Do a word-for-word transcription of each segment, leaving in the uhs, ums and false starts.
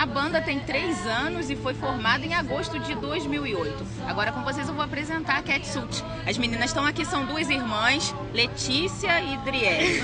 A banda tem três anos e foi formada em agosto de dois mil e oito. Agora com vocês eu vou apresentar a Catsuit. As meninas estão aqui, são duas irmãs, Letícia e Driele.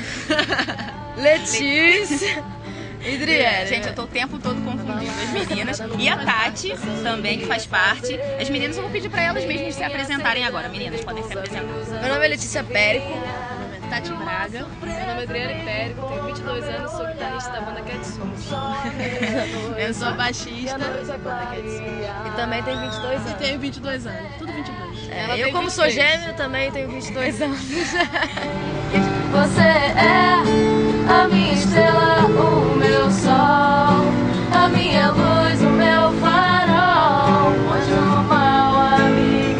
Letícia e Driele. Gente, eu tô o tempo todo confundindo as meninas. E a Tati também, que faz parte. As meninas eu vou pedir pra elas mesmas se apresentarem agora. Meninas, podem se apresentar. Meu nome é Letícia Périco. Tati Braga. Meu nome é Adriane Périco, tenho vinte e dois anos, sou guitarrista da banda Catsuit. Eu sou baixista da banda Catsuit. E também tenho vinte e dois anos. E tenho vinte e dois anos, tudo vinte e dois. É, eu, como sou gêmeo, também tenho vinte e dois anos. Você é a minha estrela, o meu sol, a minha luz, o meu farol, onde o mal a me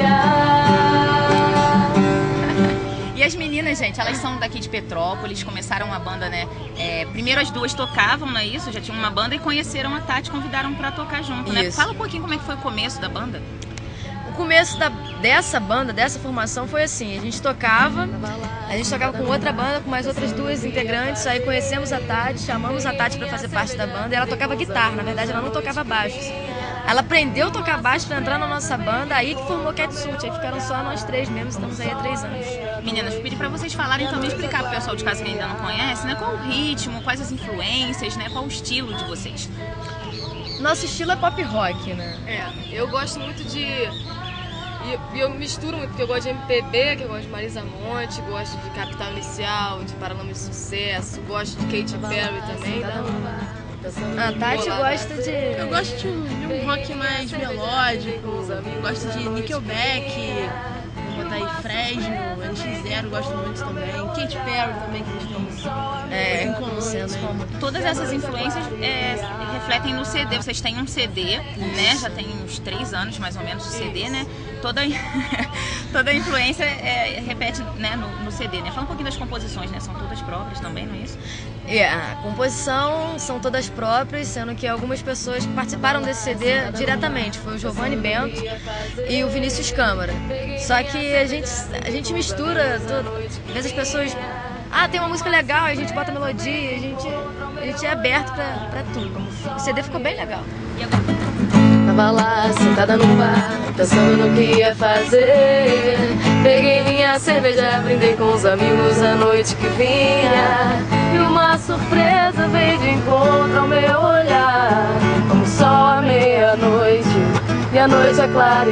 guiar. E as meninas, gente, elas são daqui de Petrópolis, começaram a banda, né? É, primeiro as duas tocavam, não é isso? Já tinham uma banda e conheceram a Tati, convidaram pra tocar junto, né? Isso. Fala um pouquinho como é que foi o começo da banda. O começo da, dessa banda, dessa formação foi assim, a gente tocava, a gente tocava com outra banda, com mais outras duas integrantes, aí conhecemos a Tati, chamamos a Tati para fazer parte da banda e ela tocava guitarra, na verdade ela não tocava baixo. Ela aprendeu a tocar baixo para entrar na nossa banda, aí que formou Catsuit, aí ficaram só nós três mesmo, estamos aí há três anos. Meninas, vou pedir pra vocês falarem também, explicar pro pessoal de casa que ainda não conhece, né? Qual o ritmo, quais as influências, né? Qual o estilo de vocês? Nosso estilo é pop rock, né? É, eu gosto muito de... E e eu misturo muito, porque eu gosto de M P B, que eu gosto de Marisa Monte, gosto de Capital Inicial, de Paralamas de Sucesso, gosto de Katy Perry também, né? A Tati gosta de... Eu gosto de um, de um rock mais melódico, gosto de Nickelback, vou botar aí Fresno, N X Zero, gosto muito também, Katy Perry também, que a gente tem É, em comum senso também. comum. Todas essas influências é, refletem no C D. Vocês têm um C D, né? Já tem uns três anos mais ou menos o C D, né? Toda, toda a influência é, repete, né, no, no C D, né? Fala um pouquinho das composições, né? São todas próprias também, não é isso? É, a composição são todas próprias, sendo que algumas pessoas participaram desse C D diretamente. Foi o Giovanni Bento e o Vinícius Câmara. Só que a gente, a gente mistura tudo. Às vezes as pessoas... Ah, tem uma música legal, a gente bota melodia, a gente, a gente é aberto pra, pra tudo. O C D ficou bem legal. E agora? Tava lá, sentada no bar, pensando no que ia fazer. Peguei minha cerveja, brindei com os amigos a noite que vinha. E uma surpresa veio de encontro ao meu olhar, como sol à meia-noite e a noite a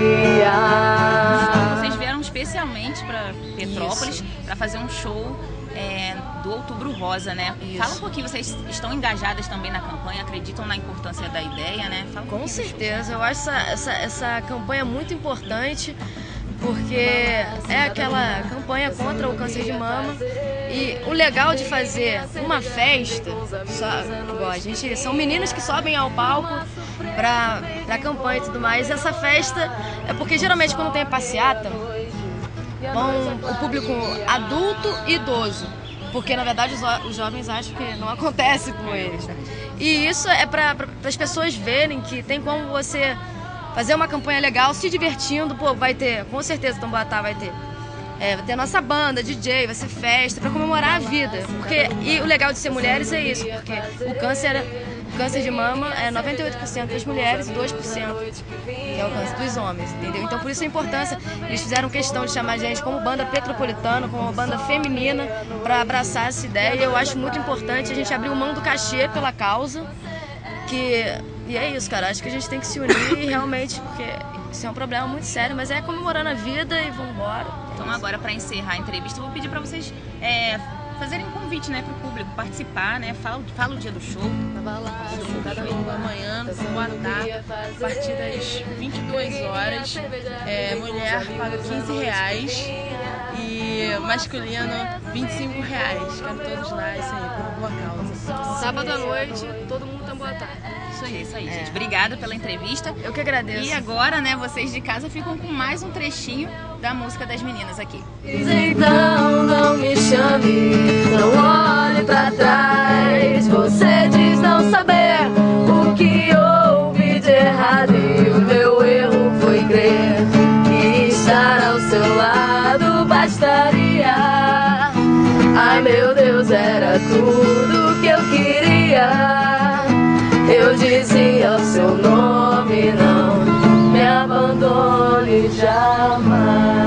clarear. Vocês vieram especialmente pra Petrópolis para fazer um show é, do Outubro Rosa, né? Isso. Fala um pouquinho, vocês estão engajadas também na campanha, acreditam na importância da ideia, né? Fala um Com pouquinho do show. certeza, eu acho essa, essa, essa campanha muito importante, porque é aquela campanha contra o câncer de mama. E o legal de fazer uma festa, só, igual a gente, são meninas que sobem ao palco pra, pra campanha e tudo mais. Essa festa é porque geralmente quando tem passeata, vão o público adulto e idoso, porque na verdade os, os jovens acham que não acontece com eles, né? E isso é para as pessoas verem que tem como você fazer uma campanha legal, se divertindo. Pô, vai ter, com certeza Tamboatá vai ter. É, vai ter a nossa banda, D J, vai ser festa para comemorar a vida. Porque, e o legal de ser mulheres é isso, porque o câncer, o câncer de mama é noventa e oito por cento das mulheres e dois por cento que é o câncer dos homens, entendeu? Então por isso a importância, eles fizeram questão de chamar a gente como banda petropolitana, como uma banda feminina, para abraçar essa ideia. E eu acho muito importante a gente abrir mão do cachê pela causa, que, e é isso, cara, acho que a gente tem que se unir realmente, porque isso é um problema muito sério, mas é comemorando a vida e vambora. Então agora, para encerrar a entrevista, eu vou pedir para vocês é, fazerem um convite, né, para o público participar, né? Fala, fala o dia do show. Cada domingo amanhã, no Tamboatá, a partir das vinte e duas horas, é, mulher paga quinze reais e masculino vinte e cinco reais. Quero todos lá, isso aí, por uma boa causa. Sábado à noite, todo mundo Tamboatá. Isso aí, isso aí, gente. Obrigada pela entrevista. Eu que agradeço. E agora, né, vocês de casa ficam com mais um trechinho da música das meninas aqui. Então não me chame, não olhe pra trás. Você diz não saber o que houve de errado, e o meu erro foi crer que estar ao seu lado bastaria. Ai meu Deus, era tudo que eu queria. Eu dizia o seu nome, não me abandone jamais.